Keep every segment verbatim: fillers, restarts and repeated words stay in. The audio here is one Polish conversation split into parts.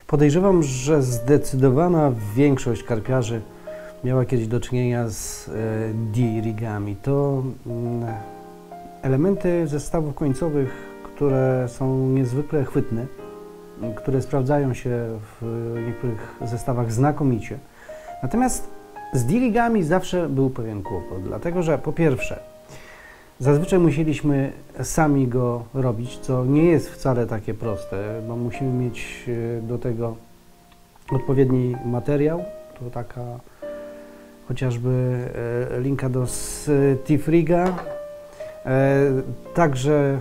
Podejrzewam, że zdecydowana większość karpiarzy miała kiedyś do czynienia z D-rigami. To elementy zestawów końcowych, które są niezwykle chwytne, które sprawdzają się w niektórych zestawach znakomicie. Natomiast z D-rigami zawsze był pewien kłopot, dlatego że po pierwsze, zazwyczaj musieliśmy sami go robić, co nie jest wcale takie proste, bo musimy mieć do tego odpowiedni materiał. To taka chociażby linka do Steve Riga, także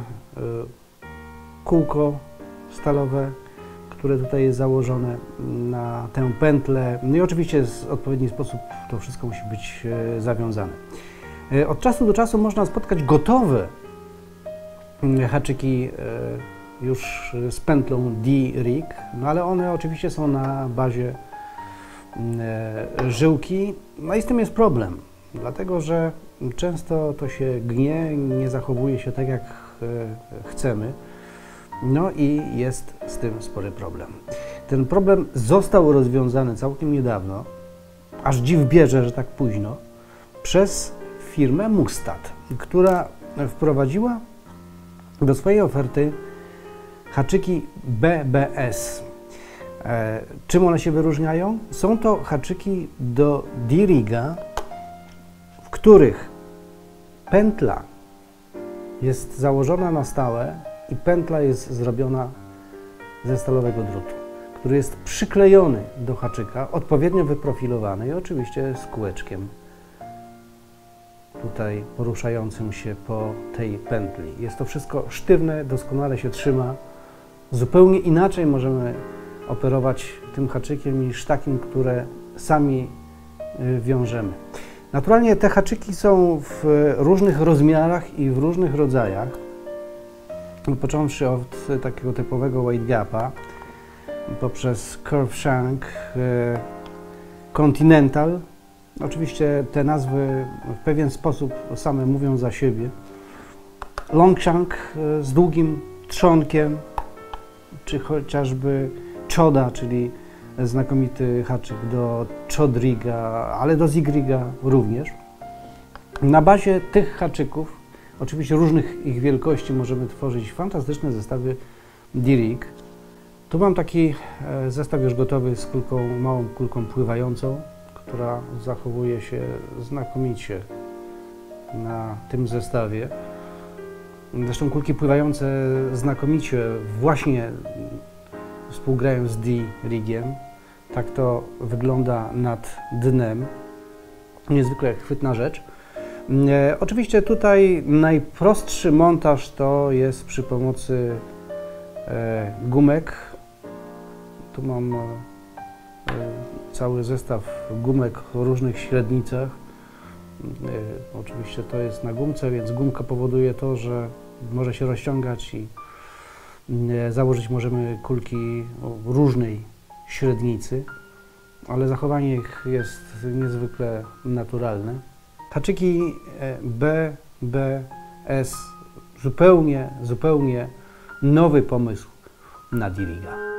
kółko stalowe, które tutaj jest założone na tę pętlę. No i oczywiście w odpowiedni sposób to wszystko musi być zawiązane. Od czasu do czasu można spotkać gotowe haczyki już z pętlą D-rig, no ale one oczywiście są na bazie żyłki. No i z tym jest problem, dlatego że często to się gnie, nie zachowuje się tak, jak chcemy. No i jest z tym spory problem. Ten problem został rozwiązany całkiem niedawno, aż dziw bierze, że tak późno, przez firmę Mustad, która wprowadziła do swojej oferty haczyki B B S. E, czym one się wyróżniają? Są to haczyki do D-riga, w których pętla jest założona na stałe i pętla jest zrobiona ze stalowego drutu, który jest przyklejony do haczyka, odpowiednio wyprofilowany i oczywiście z kółeczkiem tutaj poruszającym się po tej pętli. Jest to wszystko sztywne, doskonale się trzyma. Zupełnie inaczej możemy operować tym haczykiem niż takim, które sami wiążemy. Naturalnie te haczyki są w różnych rozmiarach i w różnych rodzajach. Począwszy od takiego typowego wide gapa, poprzez curve shank, continental. Oczywiście te nazwy w pewien sposób same mówią za siebie. Long shank z długim trzonkiem, czy chociażby choda, czyli znakomity haczyk do chodriga, ale do zigriga również. Na bazie tych haczyków, oczywiście różnych ich wielkości, możemy tworzyć fantastyczne zestawy D-rig. Tu mam taki zestaw już gotowy z kulką, małą kulką pływającą, która zachowuje się znakomicie na tym zestawie. Zresztą kulki pływające znakomicie właśnie współgrają z D-rigiem. Tak to wygląda nad dnem. Niezwykle chwytna rzecz. E, oczywiście tutaj najprostszy montaż to jest przy pomocy e, gumek. Tu mam e, cały zestaw gumek o różnych średnicach. E, oczywiście to jest na gumce, więc gumka powoduje to, że może się rozciągać i e, założyć możemy kulki o różnej średnicy, ale zachowanie ich jest niezwykle naturalne. Haczyki B B S zupełnie, zupełnie nowy pomysł na D-riga.